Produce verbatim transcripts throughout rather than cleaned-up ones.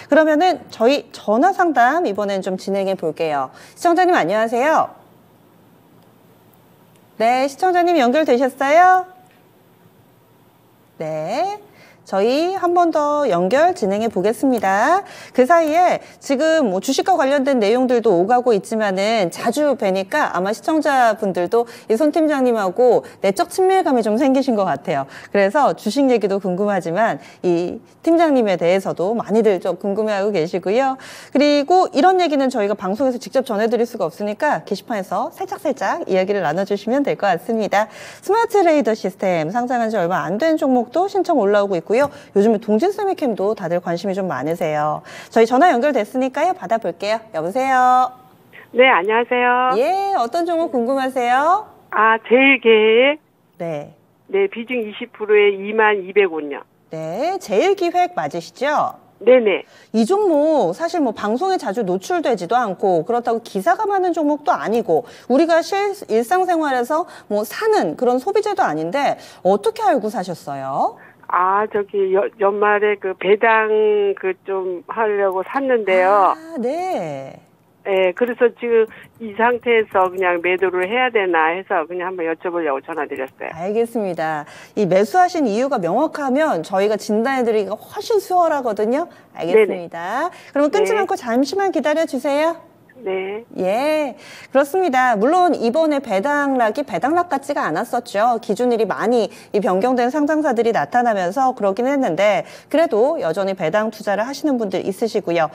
그러면은 저희 전화 상담 이번엔 좀 진행해 볼게요. 시청자님 안녕하세요. 네, 시청자님 연결되셨어요? 네. 저희 한 번 더 연결 진행해 보겠습니다. 그 사이에 지금 뭐 주식과 관련된 내용들도 오가고 있지만은 자주 뵈니까 아마 시청자분들도 이 손 팀장님하고 내적 친밀감이 좀 생기신 것 같아요. 그래서 주식 얘기도 궁금하지만 이 팀장님에 대해서도 많이들 좀 궁금해하고 계시고요. 그리고 이런 얘기는 저희가 방송에서 직접 전해드릴 수가 없으니까 게시판에서 살짝살짝 이야기를 나눠주시면 될 것 같습니다. 스마트 레이더 시스템 상장한 지 얼마 안 된 종목도 신청 올라오고 있고요. 요즘에 동진 세미캠도 다들 관심이 좀 많으세요. 저희 전화 연결됐으니까요. 받아볼게요. 여보세요. 네, 안녕하세요. 예, 어떤 종목 궁금하세요? 아, 제일계획. 네. 네, 비중 이십 퍼센트에 이만 이백 원요. 네, 제일기획 맞으시죠? 네네. 이 종목 사실 뭐 방송에 자주 노출되지도 않고 그렇다고 기사가 많은 종목도 아니고 우리가 실, 일상생활에서 뭐 사는 그런 소비재도 아닌데 어떻게 알고 사셨어요? 아, 저기 여, 연말에 그 배당 그 좀 하려고 샀는데요. 아, 네. 네, 그래서 지금 이 상태에서 그냥 매도를 해야 되나 해서 그냥 한번 여쭤보려고 전화드렸어요. 알겠습니다. 이 매수하신 이유가 명확하면 저희가 진단해드리기가 훨씬 수월하거든요. 알겠습니다. 네네. 그러면 끊지 네. 않고 잠시만 기다려주세요. 네. 예, 그렇습니다. 물론 이번에 배당락이 배당락 같지가 않았었죠. 기준일이 많이 이 변경된 상장사들이 나타나면서 그러긴 했는데 그래도 여전히 배당 투자를 하시는 분들 있으시고요.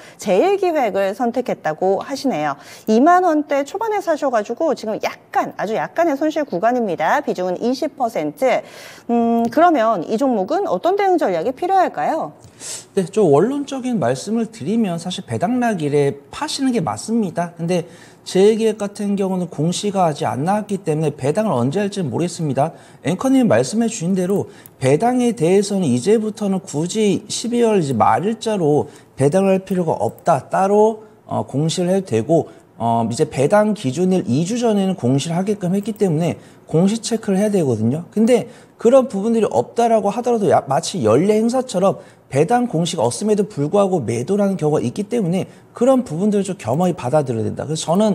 제일기획을 선택했다고 하시네요. 이만 원대 초반에 사셔가지고 지금 약간 아주 약간의 손실 구간입니다. 비중은 이십 퍼센트. 음, 그러면 이 종목은 어떤 대응 전략이 필요할까요? 네, 좀 원론적인 말씀을 드리면 사실 배당락일에 파시는 게 맞습니다. 근데 제일기획 같은 경우는 공시가 아직 안 나왔기 때문에 배당을 언제 할지는 모르겠습니다. 앵커님 말씀해 주신 대로 배당에 대해서는 이제부터는 굳이 십이월 이제 말일자로 배당을 할 필요가 없다. 따로 어, 공시를 해도 되고 어, 이제 배당 기준일 이 주 전에는 공시를 하게끔 했기 때문에 공시 체크를 해야 되거든요. 근데 그런 부분들이 없다라고 하더라도 야, 마치 연례 행사처럼 배당 공시가 없음에도 불구하고 매도라는 경우가 있기 때문에 그런 부분들을 좀 겸허히 받아들여야 된다. 그래서 저는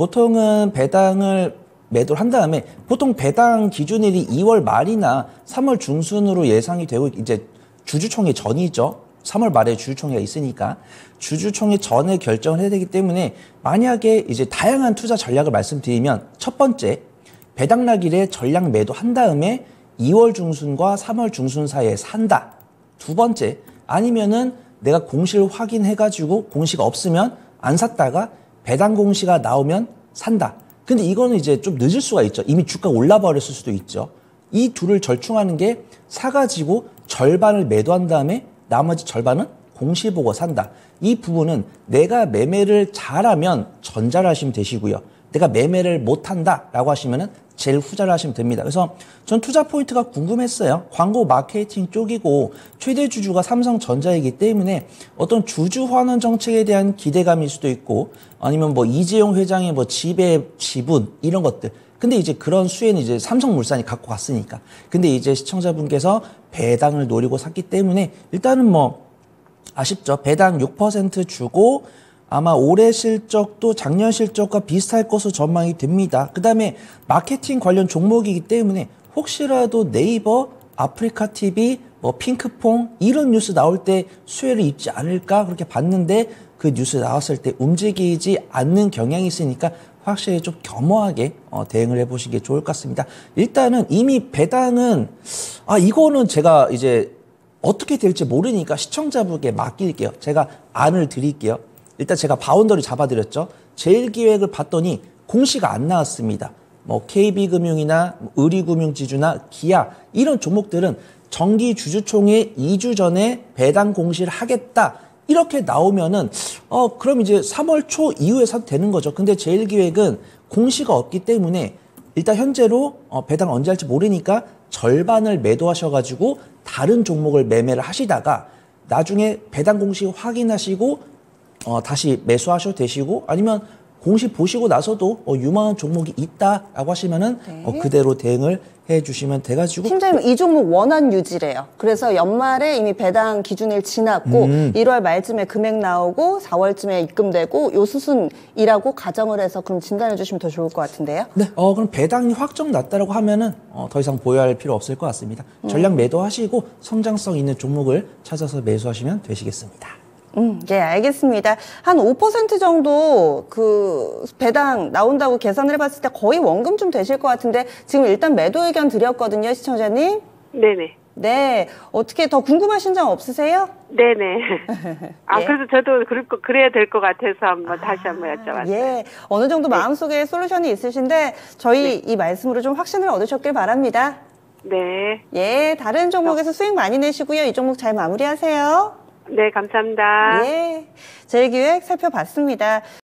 보통은 배당을 매도를 한 다음에 보통 배당 기준일이 이월 말이나 삼월 중순으로 예상이 되고 이제 주주총회 전이죠. 삼월 말에 주주총회가 있으니까 주주총회 전에 결정을 해야 되기 때문에 만약에 이제 다양한 투자 전략을 말씀드리면 첫 번째 배당락일에 전량 매도한 다음에 이월 중순과 삼월 중순 사이에 산다. 두 번째, 아니면은 내가 공시를 확인해가지고 공시가 없으면 안 샀다가 배당 공시가 나오면 산다. 근데 이거는 이제 좀 늦을 수가 있죠. 이미 주가가 올라버렸을 수도 있죠. 이 둘을 절충하는 게 사가지고 절반을 매도한 다음에 나머지 절반은 공시 보고 산다. 이 부분은 내가 매매를 잘하면 전자를 하시면 되시고요. 내가 매매를 못한다라고 하시면은 제일 후자를 하시면 됩니다. 그래서 전 투자 포인트가 궁금했어요. 광고 마케팅 쪽이고 최대 주주가 삼성전자이기 때문에 어떤 주주 환원 정책에 대한 기대감일 수도 있고 아니면 뭐 이재용 회장의 뭐 지배 지분 이런 것들. 근데 이제 그런 수혜는 이제 삼성물산이 갖고 갔으니까. 근데 이제 시청자분께서 배당을 노리고 샀기 때문에 일단은 뭐 아쉽죠. 배당 육 퍼센트 주고 아마 올해 실적도 작년 실적과 비슷할 것으로 전망이 됩니다. 그 다음에 마케팅 관련 종목이기 때문에 혹시라도 네이버, 아프리카티비, 뭐 핑크퐁 이런 뉴스 나올 때 수혜를 입지 않을까 그렇게 봤는데 그 뉴스 나왔을 때 움직이지 않는 경향이 있으니까 확실히 좀 겸허하게 어, 대응을 해보시는 게 좋을 것 같습니다. 일단은 이미 배당은 아 이거는 제가 이제 어떻게 될지 모르니까 시청자분께 맡길게요. 제가 안을 드릴게요. 일단 제가 바운더리 잡아드렸죠. 제일기획을 봤더니 공시가 안 나왔습니다. 뭐 케이비금융이나 의리금융지주나 기아 이런 종목들은 정기 주주총회 이 주 전에 배당 공시를 하겠다. 이렇게 나오면은 어 그럼 이제 삼월 초 이후에 사도 되는 거죠. 근데 제일기획은 공시가 없기 때문에 일단 현재로 어 배당 언제 할지 모르니까 절반을 매도하셔가지고 다른 종목을 매매를 하시다가 나중에 배당 공시 확인하시고 어, 다시 매수하셔도 되시고 아니면 공시 보시고 나서도 어, 유망한 종목이 있다라고 하시면은 네. 어, 그대로 대응을 해주시면 돼가지고 팀장님 이 종목 원한 유지래요. 그래서 연말에 이미 배당 기준일 지났고 음. 일월 말쯤에 금액 나오고 사월쯤에 입금되고 요 수순이라고 가정을 해서 그럼 진단해 주시면 더 좋을 것 같은데요. 네, 어, 그럼 배당이 확정 났다라고 하면은 어, 더 이상 보유할 필요 없을 것 같습니다. 전량 매도하시고 성장성 있는 종목을 찾아서 매수하시면 되시겠습니다. 음, 예, 알겠습니다. 한 오 퍼센트 정도 그 배당 나온다고 계산을 해봤을 때 거의 원금쯤 되실 것 같은데 지금 일단 매도 의견 드렸거든요, 시청자님. 네네. 네, 어떻게 더 궁금하신 점 없으세요? 네네. 아, 예. 그래서 저도 그럴 거, 그래야 될 것 같아서 한번 다시 한번 여쭤봤어요. 예, 어느 정도 마음속에 솔루션이 있으신데 저희 이 말씀으로 좀 확신을 얻으셨길 바랍니다. 네. 예, 다른 종목에서 수익 많이 내시고요. 이 종목 잘 마무리하세요. 네, 감사합니다. 예, 제일기획 살펴봤습니다.